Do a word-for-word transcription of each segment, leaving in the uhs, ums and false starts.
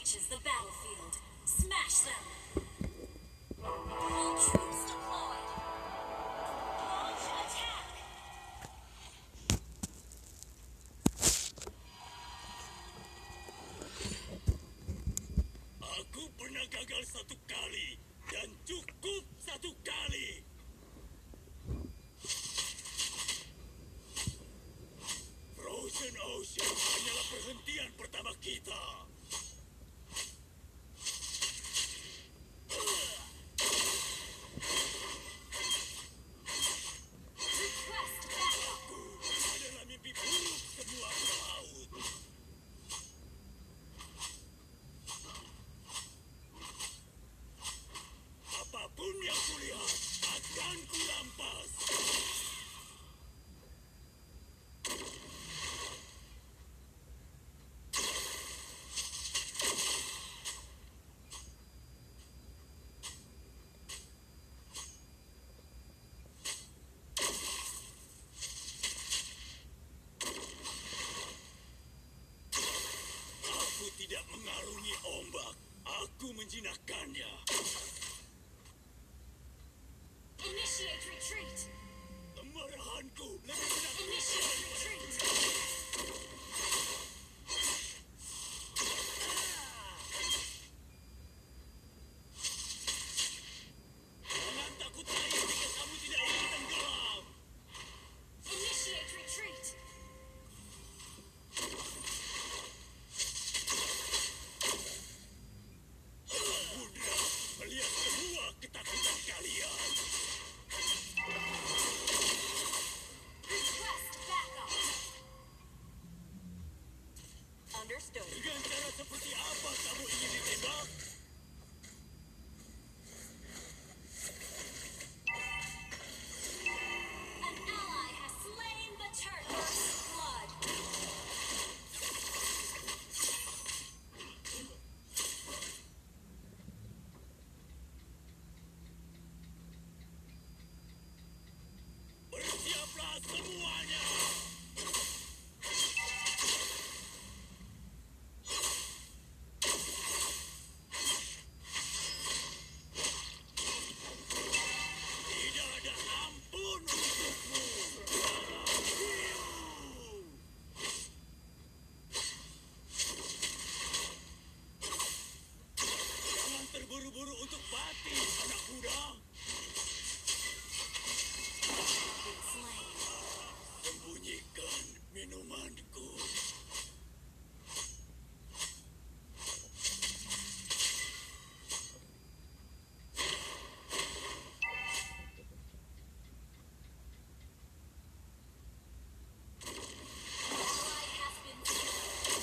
reaches the battlefield, smash them. All troops deployed. Launch attack. Aku pernah gagal satu kali dan cukup satu kali. Frozen Ocean hanyalah perhentian pertama kita. Request backup. Aku adalah mimpi buruk semua pelaut. Apapun yang kulihat akan kurampas. Aku tidak mengarungi ombak. Aku menjinakkannya. Initiate retreat. Kemarahanku lebih menakutkan Initiate daripada retreat. Jangan takut air jika kamu tidak ingin tenggelam. Initiate retreat. Samudra melihat semua ketakutan kalian. Request backup. Understood. Dengan cara seperti apa kamu ingin ditembak? An ally has slain the turtle. Blood. Bersiaplah semuanya. Tidak ada ampun untukmu. Jangan terburu-buru untuk mati, anak muda. Been slain. Sembunyikan minumanku. Ally has been slain.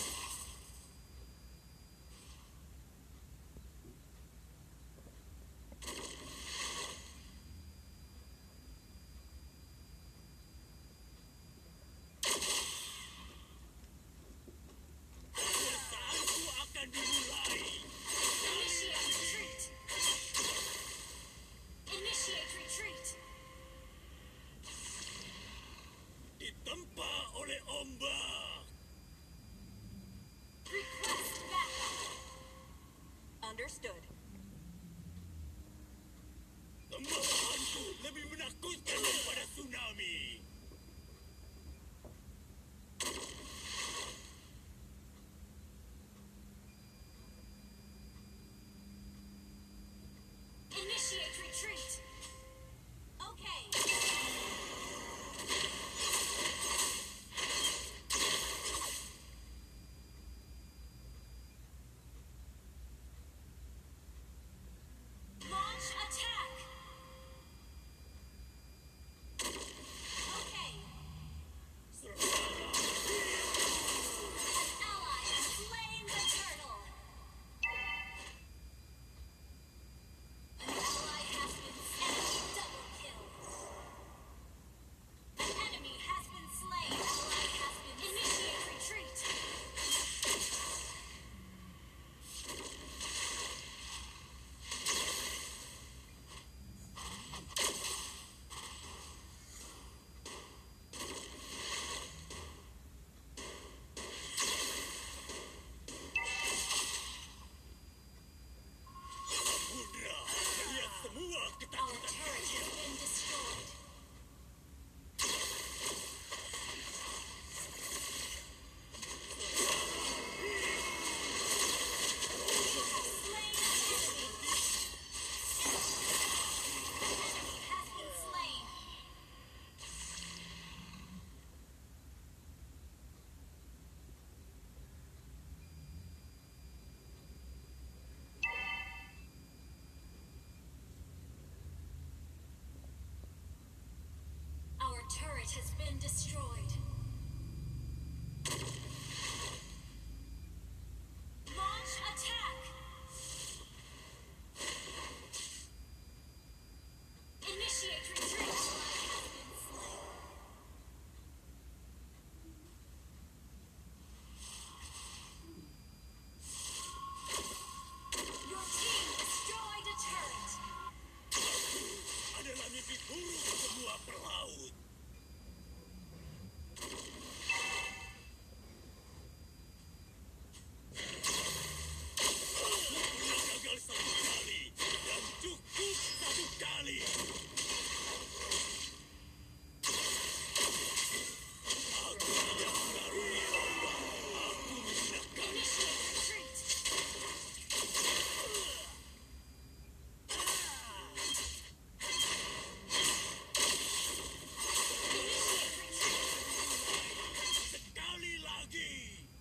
Kekuasaanku akan dimulai. Initiate retreat. Initiate retreat. Ditempa oleh ombak. Request backup. Understood. Kemarahanku lebih menakutkan daripada tsunami. Initiate retreat. Okay. Launch attack. been destroyed. Launch attack! Initiate retreat! Ally has been slain. Your team destroyed a turret! Adalah mimpi buruk semua pelaut. Sudah gagal satu kali dan cukup satu kali. Aku tidak mengaruhi ombak. Aku menggunakan Initiate retreat! Initiate retreat! sekali lagi.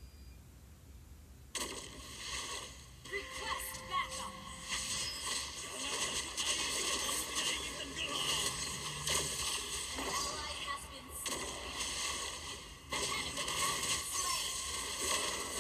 Request backup! Jangan masuk air jika kamu tidak ingin tenggelam. An ally has been slain. An enemy has been slain.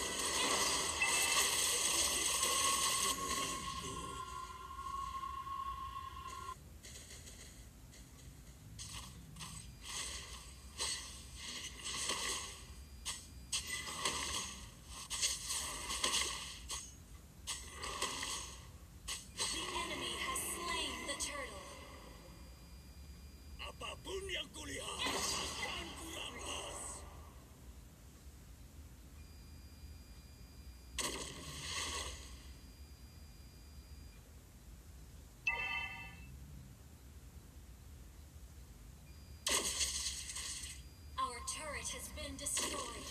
The enemy has slain the turtle. Apapun yang kulihat akan kurampas. Our turret has been destroyed.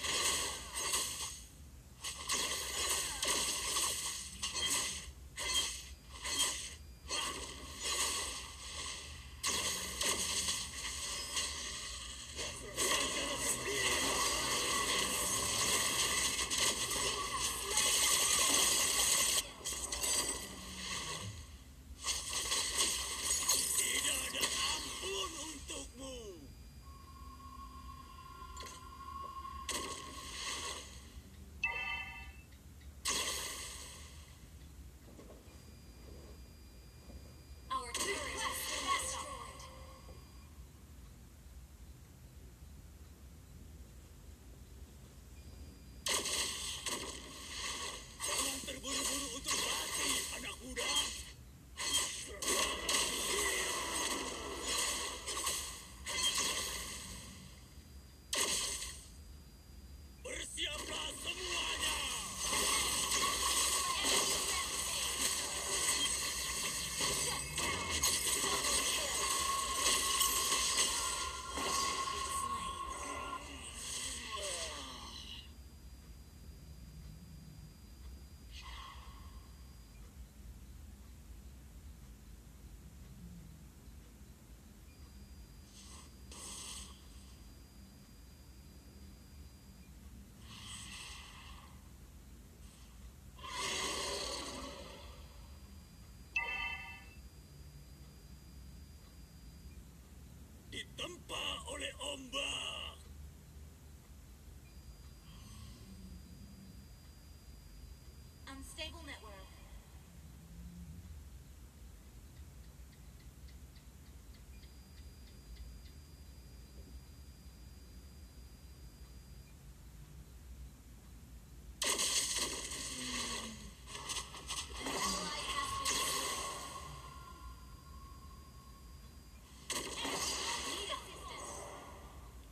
Tidak ada ampun untukmu. Our turret has been destroyed. Jangan terburu-buru untuk mati, anak muda. Bersiaplah semuanya. Shut down. Double kill. Slain. Ditempa oleh ombak. Unstable network. An ally has been slain. Need assistance.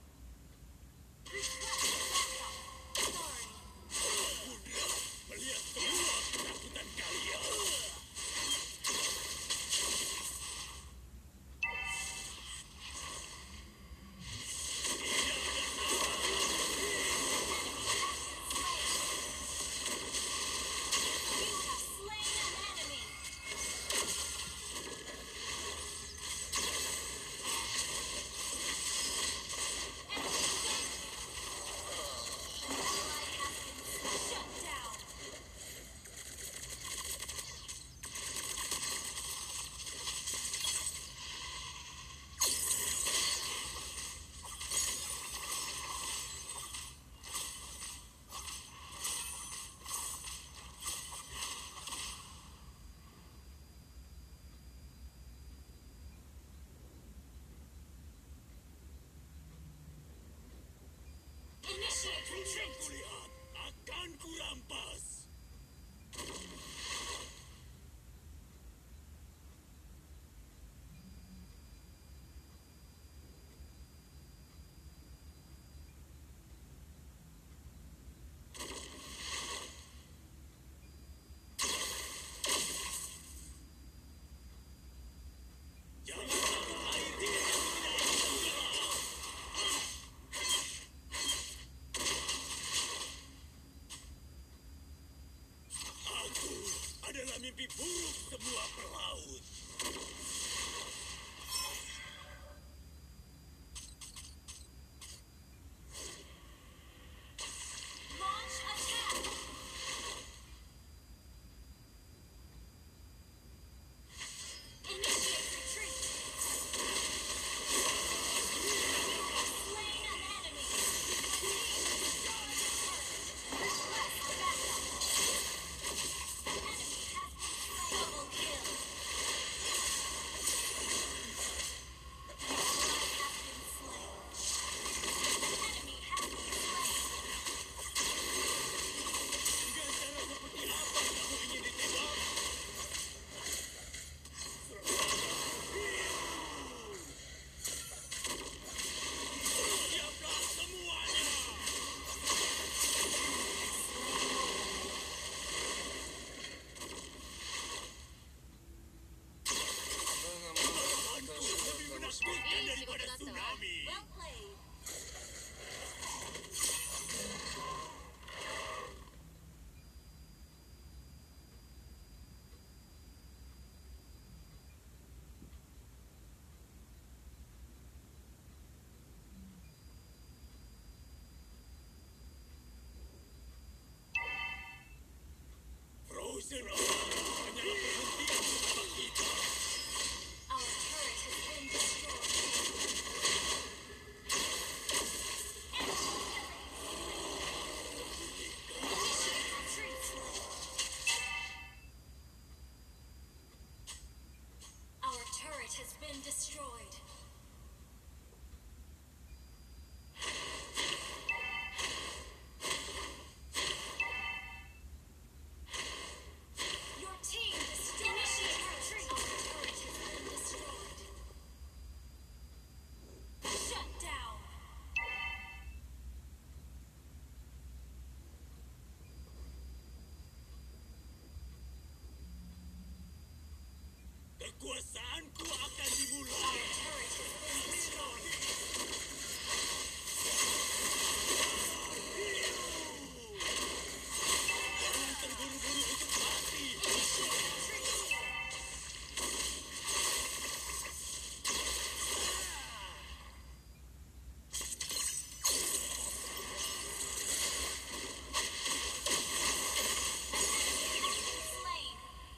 been destroyed. Your team destroyed. Initiate retreat. Our turret has been destroyed. Shut down. Kekuasaanku akan dimulai. Our turret has been destroyed. Jangan terburu-buru untuk mati. Initiate retreat. Slain.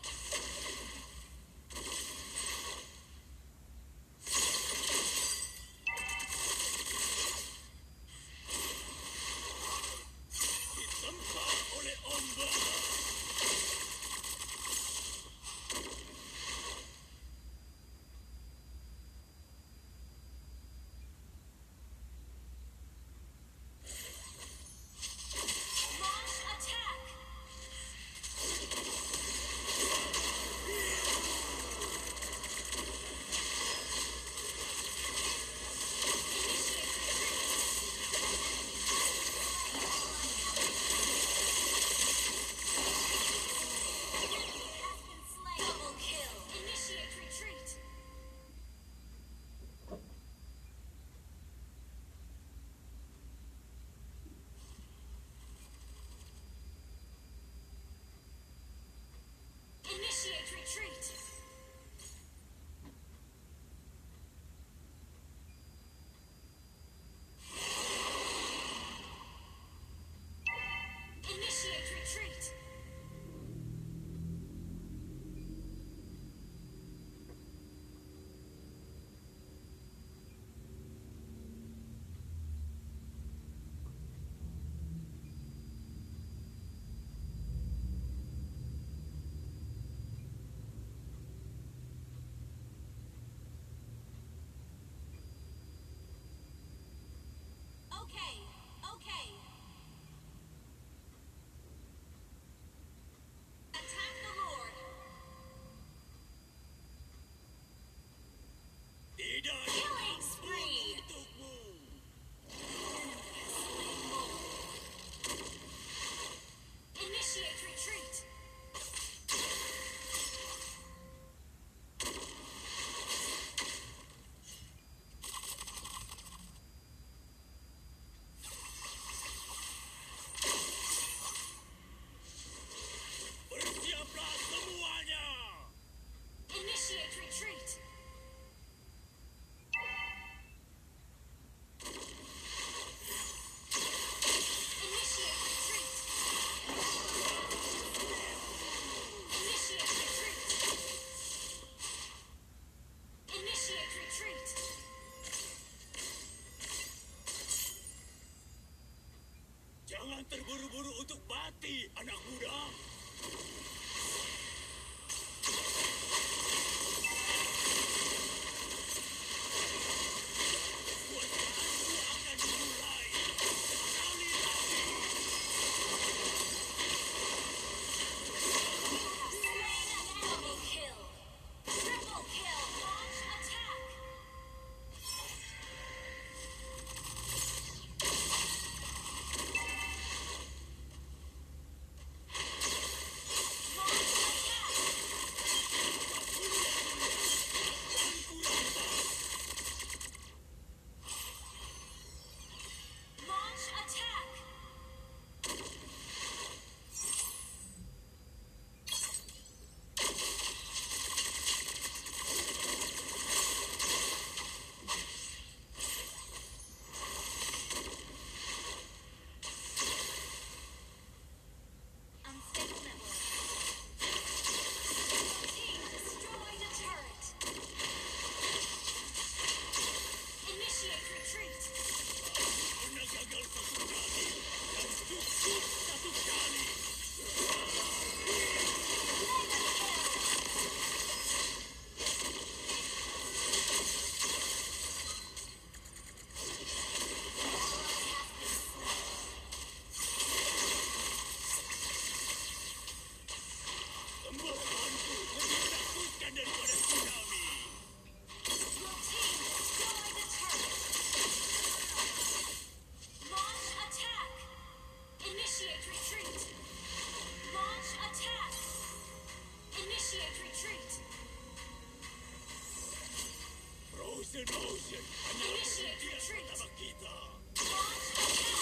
Ditempa oleh ombak. Launch attack. Initiate retreat. Has been slain. Double kill. Initiate retreat. Initiate retreat. Initiate retreat. Okay, okay. Attack the Lord. Tidak Killing spree. untukmu. Initiate retreat. Bersiaplah semuanya. Initiate retreat. Initiate retreat. Initiate retreat. Initiate retreat. Jangan terburu-buru untuk mati, anak muda. Kekuasaanku akan dimulai. Sekali lagi. Have slain an double kill. Triple kill. Launch attack. Explosion hanyalah Initiate penghentian retreat. pertama kita. Launch attack.